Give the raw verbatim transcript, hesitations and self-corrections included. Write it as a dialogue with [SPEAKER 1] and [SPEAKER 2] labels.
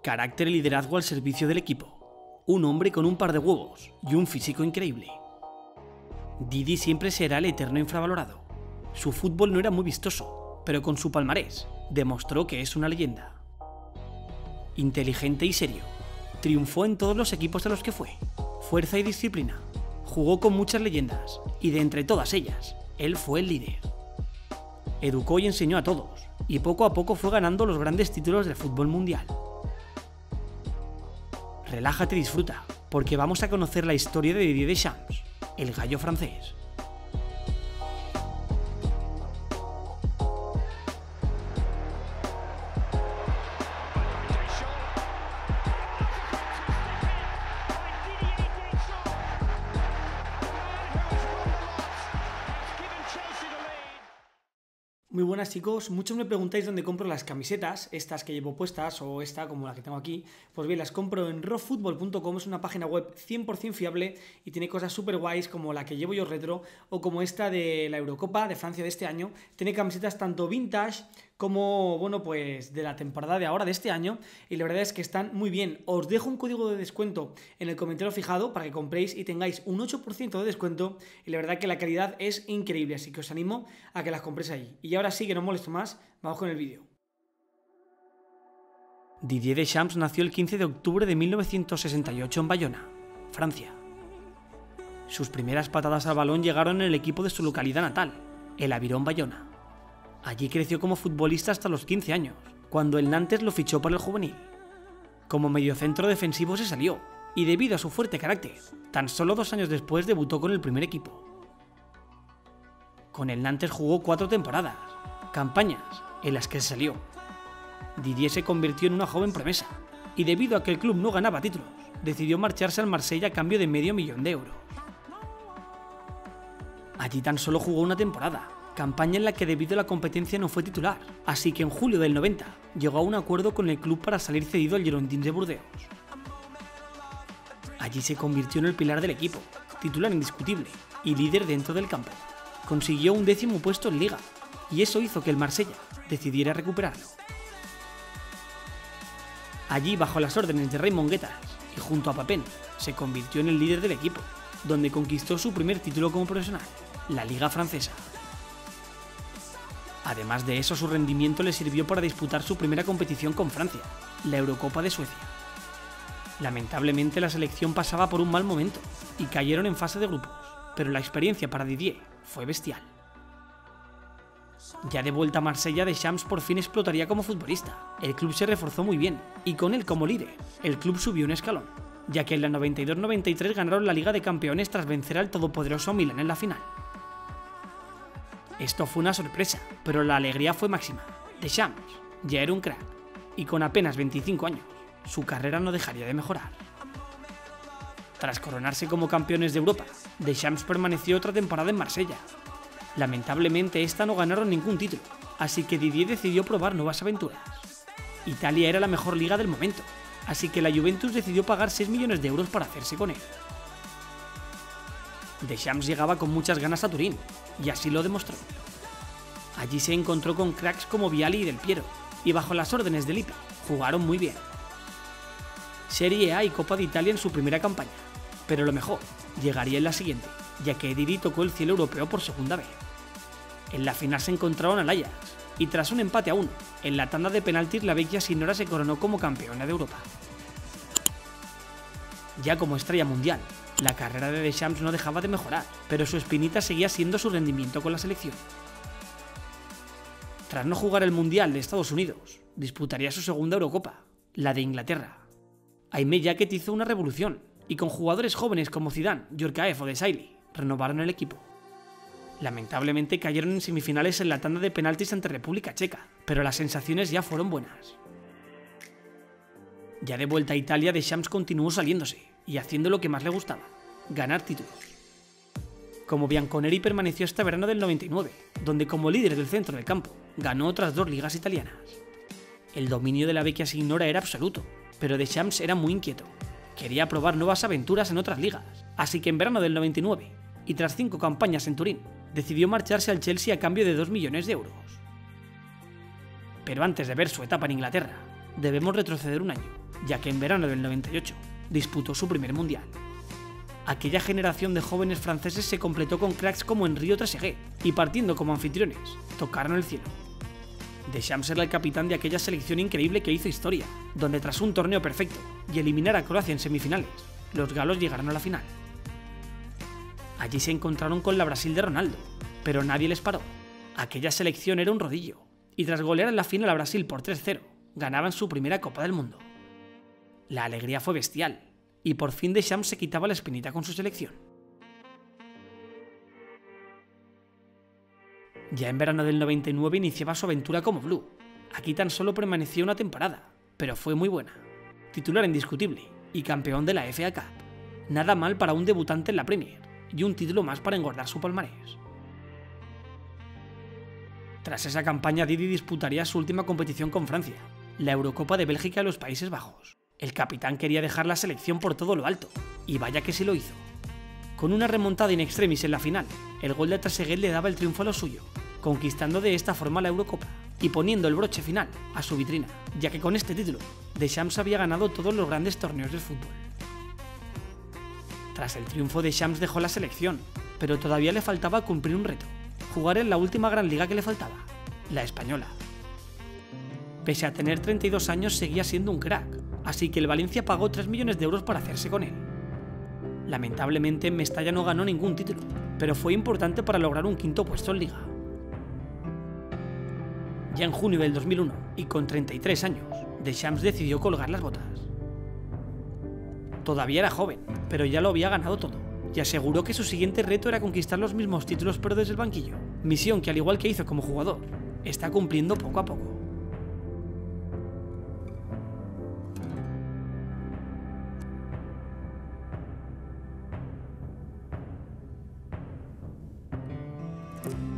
[SPEAKER 1] Carácter y liderazgo al servicio del equipo. Un hombre con un par de huevos y un físico increíble. Didi siempre será el eterno infravalorado. Su fútbol no era muy vistoso, pero con su palmarés demostró que es una leyenda. Inteligente y serio. Triunfó en todos los equipos a los que fue. Fuerza y disciplina. Jugó con muchas leyendas y de entre todas ellas, él fue el líder. Educó y enseñó a todos, y poco a poco fue ganando los grandes títulos del fútbol mundial. Relájate y disfruta, porque vamos a conocer la historia de Didier Deschamps, el gallo francés. Muy buenas chicos, muchos me preguntáis dónde compro las camisetas, estas que llevo puestas o esta como la que tengo aquí. Pues bien, las compro en raw football punto com, es una página web cien por cien fiable y tiene cosas súper guays como la que llevo yo retro o como esta de la Eurocopa de Francia de este año. Tiene camisetas tanto vintage como, bueno, pues de la temporada de ahora, de este año, y la verdad es que están muy bien. Os dejo un código de descuento en el comentario fijado para que compréis y tengáis un ocho por ciento de descuento, y la verdad que la calidad es increíble, así que os animo a que las compréis ahí. Y ahora sí, que no molesto más, vamos con el vídeo. Didier Deschamps nació el quince de octubre de mil novecientos sesenta y ocho en Bayona, Francia. Sus primeras patadas al balón llegaron en el equipo de su localidad natal, el Aviron Bayona. Allí creció como futbolista hasta los quince años, cuando el Nantes lo fichó para el juvenil. Como mediocentro defensivo se salió, y debido a su fuerte carácter, tan solo dos años después debutó con el primer equipo. Con el Nantes jugó cuatro temporadas, campañas en las que se salió. Didier se convirtió en una joven promesa, y debido a que el club no ganaba títulos, decidió marcharse al Marsella a cambio de medio millón de euros. Allí tan solo jugó una temporada, campaña en la que debido a la competencia no fue titular, así que en julio del noventa llegó a un acuerdo con el club para salir cedido al Girondins de Burdeos. Allí se convirtió en el pilar del equipo, titular indiscutible y líder dentro del campo. Consiguió un décimo puesto en Liga, y eso hizo que el Marsella decidiera recuperarlo. Allí, bajo las órdenes de Raymond Guettaz y junto a Papin, se convirtió en el líder del equipo, donde conquistó su primer título como profesional, la Liga Francesa. Además de eso, su rendimiento le sirvió para disputar su primera competición con Francia, la Eurocopa de Suecia. Lamentablemente la selección pasaba por un mal momento y cayeron en fase de grupos, pero la experiencia para Didier fue bestial. Ya de vuelta a Marsella, Deschamps por fin explotaría como futbolista. El club se reforzó muy bien y con él como líder, el club subió un escalón, ya que en la noventa y dos noventa y tres ganaron la Liga de Campeones tras vencer al todopoderoso Milan en la final. Esto fue una sorpresa, pero la alegría fue máxima. Deschamps ya era un crack, y con apenas veinticinco años, su carrera no dejaría de mejorar. Tras coronarse como campeones de Europa, Deschamps permaneció otra temporada en Marsella. Lamentablemente esta no ganaron ningún título, así que Didier decidió probar nuevas aventuras. Italia era la mejor liga del momento, así que la Juventus decidió pagar seis millones de euros para hacerse con él. Deschamps llegaba con muchas ganas a Turín, y así lo demostró. Allí se encontró con cracks como Vialli y Del Piero, y bajo las órdenes de Lippi, jugaron muy bien. Serie A y Copa de Italia en su primera campaña, pero lo mejor llegaría en la siguiente, ya que Didi tocó el cielo europeo por segunda vez. En la final se encontraron al Ajax, y tras un empate a uno, en la tanda de penaltis la Vecchia Signora se coronó como campeona de Europa. Ya como estrella mundial, la carrera de Deschamps no dejaba de mejorar, pero su espinita seguía siendo su rendimiento con la selección. Tras no jugar el Mundial de Estados Unidos, disputaría su segunda Eurocopa, la de Inglaterra. Aimé Jacquet hizo una revolución, y con jugadores jóvenes como Zidane, Djorkaeff o Desailly, renovaron el equipo. Lamentablemente cayeron en semifinales en la tanda de penaltis ante República Checa, pero las sensaciones ya fueron buenas. Ya de vuelta a Italia, Deschamps continuó saliéndose y haciendo lo que más le gustaba, ganar títulos. Como Bianconeri permaneció hasta verano del noventa y nueve, donde como líder del centro del campo, ganó otras dos ligas italianas. El dominio de la Vecchia Signora era absoluto, pero Deschamps era muy inquieto. Quería probar nuevas aventuras en otras ligas, así que en verano del noventa y nueve, y tras cinco campañas en Turín, decidió marcharse al Chelsea a cambio de dos millones de euros. Pero antes de ver su etapa en Inglaterra, debemos retroceder un año, ya que en verano del noventa y ocho disputó su primer mundial. Aquella generación de jóvenes franceses se completó con cracks como Henri Trezeguet y partiendo como anfitriones, tocaron el cielo. Deschamps era el capitán de aquella selección increíble que hizo historia, donde tras un torneo perfecto y eliminar a Croacia en semifinales, los galos llegaron a la final. Allí se encontraron con la Brasil de Ronaldo, pero nadie les paró. Aquella selección era un rodillo, y tras golear en la final a Brasil por tres cero, ganaban su primera Copa del Mundo. La alegría fue bestial, y por fin Deschamps se quitaba la espinita con su selección. Ya en verano del noventa y nueve iniciaba su aventura como Blue. Aquí tan solo permaneció una temporada, pero fue muy buena. Titular indiscutible y campeón de la F A Cup. Nada mal para un debutante en la Premier, y un título más para engordar su palmarés. Tras esa campaña, Didi disputaría su última competición con Francia, la Eurocopa de Bélgica de los Países Bajos. El capitán quería dejar la selección por todo lo alto, y vaya que sí lo hizo. Con una remontada in extremis en la final, el gol de Trezeguet le daba el triunfo a lo suyo, conquistando de esta forma la Eurocopa y poniendo el broche final a su vitrina, ya que con este título, Deschamps había ganado todos los grandes torneos del fútbol. Tras el triunfo, Deschamps dejó la selección, pero todavía le faltaba cumplir un reto, jugar en la última gran liga que le faltaba, la española. Pese a tener treinta y dos años, seguía siendo un crack, así que el Valencia pagó tres millones de euros para hacerse con él. Lamentablemente, Mestalla no ganó ningún título, pero fue importante para lograr un quinto puesto en liga. Ya en junio del dos mil uno, y con treinta y tres años, Deschamps decidió colgar las botas. Todavía era joven, pero ya lo había ganado todo, y aseguró que su siguiente reto era conquistar los mismos títulos pero desde el banquillo, misión que al igual que hizo como jugador, está cumpliendo poco a poco.
[SPEAKER 2] Thank you.